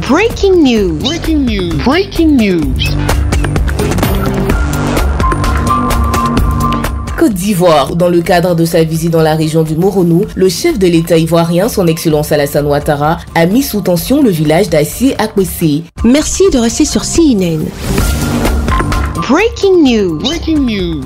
Breaking news. Breaking news. Breaking news. Côte d'Ivoire. Dans le cadre de sa visite dans la région du Moronou, le chef de l'État ivoirien, son Excellence Alassane Ouattara, a mis sous tension le village d'Assié-Akwessé. Merci de rester sur CNN. Breaking news. Breaking news.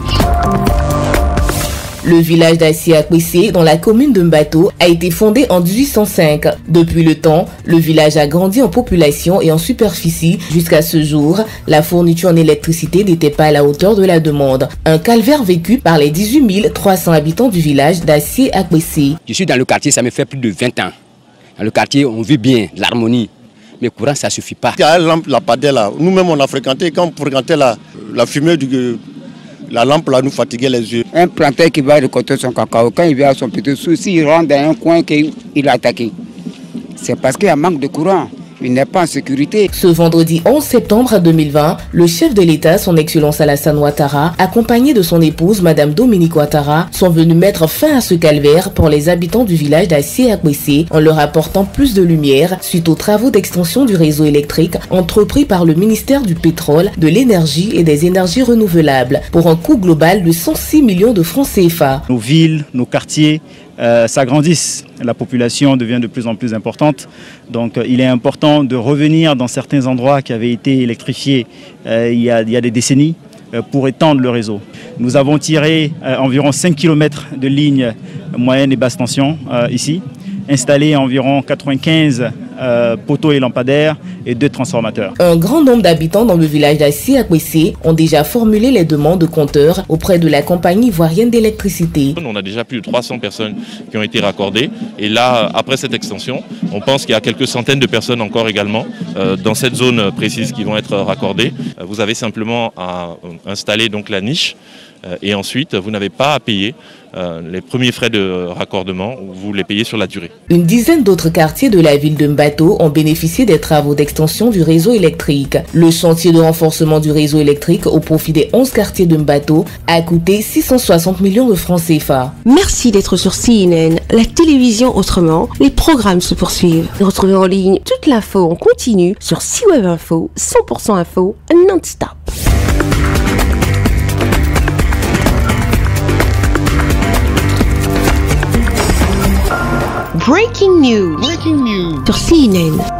Le village d'Assié-Akwessé, dans la commune de Mbato, a été fondé en 1805. Depuis le temps, le village a grandi en population et en superficie. Jusqu'à ce jour, la fourniture en électricité n'était pas à la hauteur de la demande. Un calvaire vécu par les 18 300 habitants du village d'Assié-Akwessé. Je suis dans le quartier, ça me fait plus de 20 ans. Dans le quartier, on vit bien, l'harmonie. Mais courant, ça ne suffit pas. Il y a la lampe, la padelle là. Nous-mêmes, on a fréquenté. Quand on fréquentait la fumée la lampe là nous fatiguait les yeux. Un planteur qui va récolter son cacao, quand il vient à son petit souci, il rentre dans un coin qu'il a attaqué. C'est parce qu'il y a manque de courant. Il n'est pas en sécurité. Ce vendredi 11 septembre 2020, le chef de l'État, son Excellence Alassane Ouattara, accompagné de son épouse, Madame Dominique Ouattara, sont venus mettre fin à ce calvaire pour les habitants du village d'Assié-Akwessé en leur apportant plus de lumière suite aux travaux d'extension du réseau électrique entrepris par le ministère du Pétrole, de l'Énergie et des Énergies Renouvelables pour un coût global de 106 millions de francs CFA. Nos villes, nos quartiers s'agrandissent, la population devient de plus en plus importante, donc il est important de revenir dans certains endroits qui avaient été électrifiés il y a des décennies pour étendre le réseau. Nous avons tiré environ 5 km de lignes moyenne et basse tension ici, installé environ 95 poteaux et lampadaires et 2 transformateurs. Un grand nombre d'habitants dans le village d'Assié-Akwessé ont déjà formulé les demandes de compteurs auprès de la compagnie ivoirienne d'électricité. On a déjà plus de 300 personnes qui ont été raccordées et là, après cette extension, on pense qu'il y a quelques centaines de personnes encore également dans cette zone précise qui vont être raccordées. Vous avez simplement à installer donc la niche et ensuite vous n'avez pas à payer les premiers frais de raccordement, vous les payez sur la durée. Une dizaine d'autres quartiers de la ville de Mbato ont bénéficié des travaux d'extension du réseau électrique. Le chantier de renforcement du réseau électrique au profit des 11 quartiers de Mbato a coûté 660 millions de francs CFA. Merci d'être sur CNN, la télévision autrement. Les programmes se poursuivent. Retrouvez en ligne toute l'info en continu sur CWeb Info, 100% info non-stop. Breaking news. Breaking news. Sur CNN.